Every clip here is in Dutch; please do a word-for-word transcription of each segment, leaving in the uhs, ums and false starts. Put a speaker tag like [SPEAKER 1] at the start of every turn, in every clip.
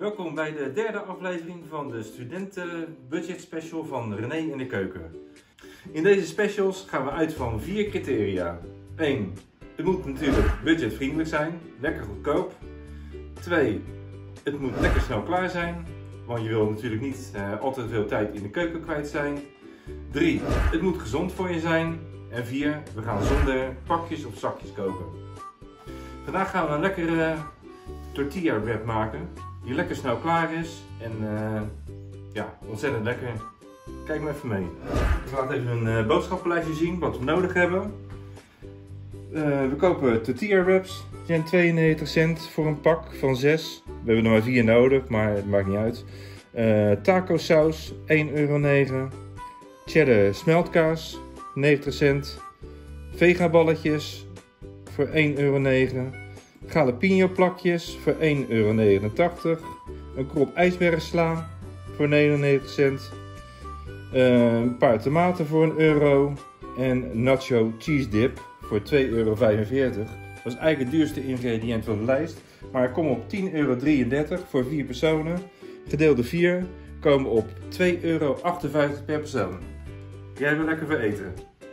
[SPEAKER 1] Welkom bij de derde aflevering van de studenten budget special van René in de keuken. In deze specials gaan we uit van vier criteria. één. Het moet natuurlijk budgetvriendelijk zijn, lekker goedkoop. twee. Het moet lekker snel klaar zijn, want je wil natuurlijk niet uh, altijd veel tijd in de keuken kwijt zijn. drie. Het moet gezond voor je zijn. En vier. We gaan zonder pakjes of zakjes koken. Vandaag gaan we een lekkere tortilla wrap maken, die lekker snel klaar is en uh, ja, ontzettend lekker. Kijk maar even mee. Ik laat even een uh, boodschappenlijstje zien wat we nodig hebben. Uh, we kopen tortilla wraps, die zijn tweeënnegentig cent voor een pak van zes. We hebben er maar vier nodig, maar het maakt niet uit. Uh, taco saus, één euro negen. Cheddar smeltkaas, negentig cent. Vega balletjes voor één euro negen. Jalapeno plakjes voor één euro negenentachtig. Een krop ijsbergsla voor negenennegentig cent. Uh, een paar tomaten voor een euro. En nacho cheese dip voor twee euro vijfenveertig. Dat is eigenlijk het duurste ingrediënt van de lijst. Maar ik kom op tien euro drieëndertig voor vier personen. Gedeeld door vier komen we op twee euro achtenvijftig per persoon. Jij wil lekker veel eten.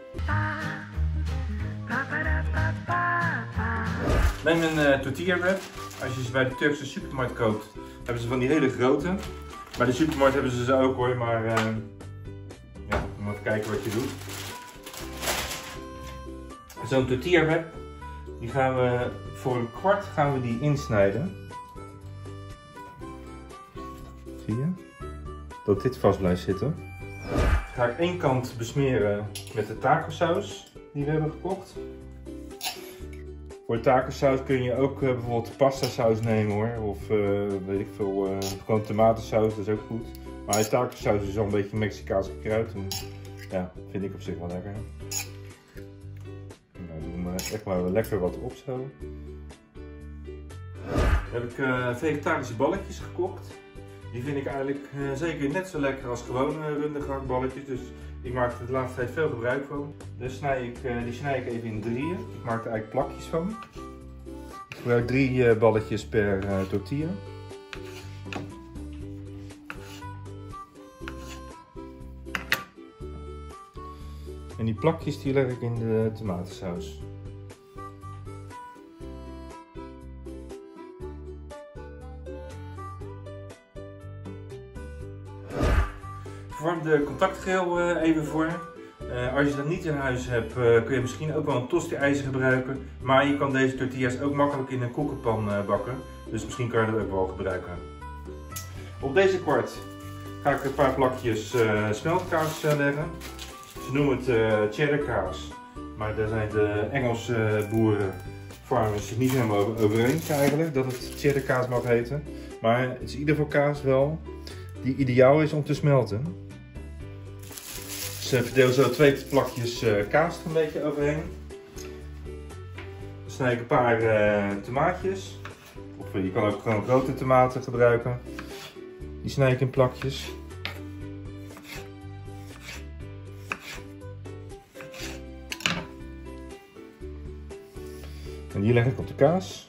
[SPEAKER 1] Neem een uh, tortilla wrap. Als je ze bij de Turkse supermarkt koopt, hebben ze van die hele grote. Bij de supermarkt hebben ze ze ook hoor, maar uh, ja, we moeten even kijken wat je doet. Zo'n tortilla wrap, die gaan we voor een kwart gaan we die insnijden. Zie je? Dat dit vast blijft zitten. Dan ga ik één kant besmeren met de taco saus die we hebben gekocht. Voor taco saus kun je ook uh, bijvoorbeeld pasta saus nemen hoor, of uh, weet ik veel, uh, gewoon tomatensaus, dat is ook goed. Maar taco saus is al een beetje Mexicaans gekruid en ja, vind ik op zich wel lekker. Nou, doen we echt maar lekker wat op zo. Dan heb ik uh, vegetarische balletjes gekocht. Die vind ik eigenlijk uh, zeker net zo lekker als gewone runde gehaktballetjes, dus ik maak er de laatste tijd veel gebruik van. Dus snij ik, uh, die snij ik even in drieën. Ik maak er eigenlijk plakjes van. Ik gebruik drie uh, balletjes per uh, tortilla. En die plakjes die leg ik in de tomatensaus. Verwarm de contactgeel uh, even voor. Uh, als je dat niet in huis hebt, uh, kun je misschien ook wel een tosti-ijzer gebruiken. Maar je kan deze tortillas ook makkelijk in een koekenpan uh, bakken. Dus misschien kan je dat ook wel gebruiken. Op deze kwart ga ik een paar plakjes uh, smeltkaas uh, leggen. Ze noemen het uh, cheddar kaas. Maar daar zijn de Engelse boeren, farmers, zich niet helemaal over eens eigenlijk dat het cheddar kaas mag heten. Maar het is in ieder geval kaas wel die ideaal is om te smelten. Dus uh, verdeel zo twee plakjes uh, kaas er een beetje overheen. Dan snij ik een paar uh, tomaatjes. Of uh, je kan ook gewoon grote tomaten gebruiken. Die snij ik in plakjes. En die leg ik op de kaas.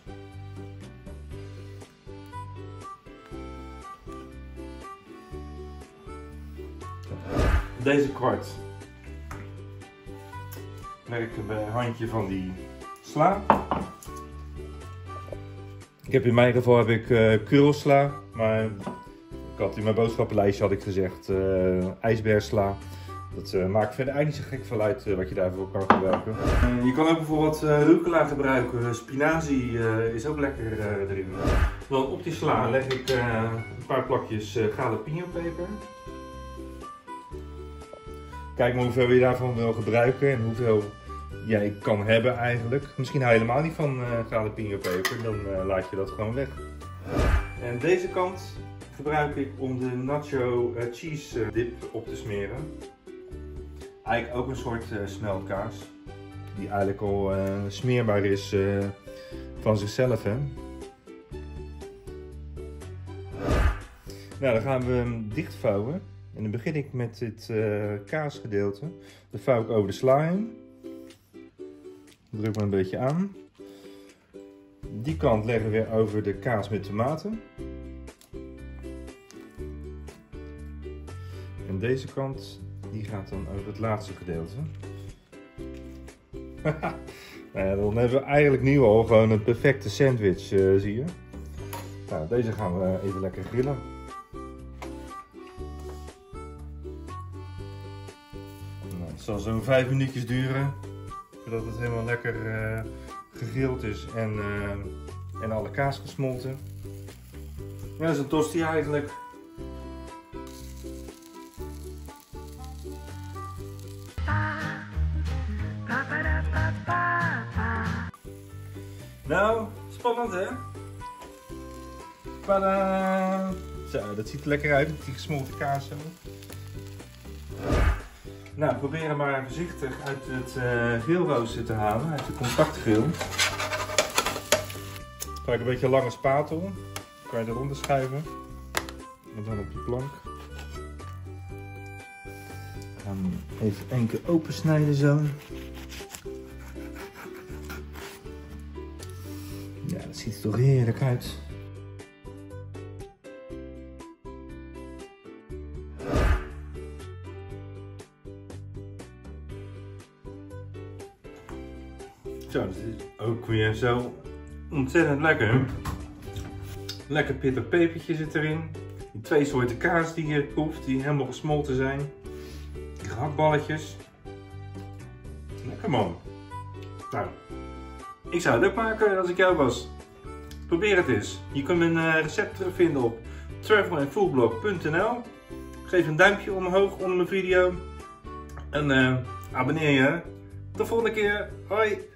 [SPEAKER 1] Deze kwart leg ik een handje van die sla. Ik heb in mijn geval heb ik uh, kurelsla, maar ik had in mijn boodschappenlijstje had ik gezegd uh, ijsbergsla. Dat uh, maakt verder eigenlijk niet zo gek veel uit uh, wat je daarvoor kan gebruiken. Uh, je kan ook bijvoorbeeld uh, rucola gebruiken, spinazie uh, is ook lekker uh, erin. Dan op die sla leg ik uh, een paar plakjes uh, jalapeno peper. Kijk maar hoeveel je daarvan wil gebruiken en hoeveel jij kan hebben eigenlijk. Misschien hou je helemaal niet van uh, jalapeno peper, dan uh, laat je dat gewoon weg. En deze kant gebruik ik om de nacho uh, cheese dip op te smeren. Eigenlijk ook een soort uh, smeltkaas, die eigenlijk al uh, smeerbaar is uh, van zichzelf. Hè? Nou, dan gaan we hem dichtvouwen. En dan begin ik met dit uh, kaasgedeelte. Dat vouw ik over de sla heen. Druk maar een beetje aan. Die kant leggen we weer over de kaas met tomaten. deze kant, die gaat dan over het laatste gedeelte. Nou ja, dan hebben we eigenlijk nu al gewoon een perfecte sandwich, uh, zie je. Nou, deze gaan we even lekker grillen. Nou, het zal zo'n vijf minuutjes duren, zodat het helemaal lekker uh, gegrild is en, uh, en alle kaas gesmolten. Ja, dat is een tosti eigenlijk. Nou, spannend hè? Tadaa! Zo, dat ziet er lekker uit met die gesmolten kaas zo. Nou, probeer hem maar voorzichtig uit het uh, grillrooster te halen, uit de contactgrill. Gebruik een beetje een lange spatel, dan kan je eronder schuiven. En dan op die plank. Dan even één keer opensnijden zo. Ja, dat ziet er toch heerlijk uit. Zo, dat is ook weer zo ontzettend lekker. Lekker pittig pepertje zit erin. Die twee soorten kaas die je proeft, die helemaal gesmolten zijn. Die gehaktballetjes. Lekker man. Nou, ik zou het ook maken als ik jou was. Probeer het eens. Je kunt mijn recept terugvinden op travel and foodblog punt n l. Geef een duimpje omhoog onder mijn video. En uh, abonneer je. Tot de volgende keer. Hoi!